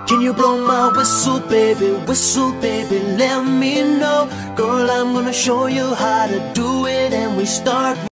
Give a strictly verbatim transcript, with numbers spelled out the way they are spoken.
Can you blow my whistle, baby, whistle, baby, let me know. Girl, I'm gonna show you how to do it, and we start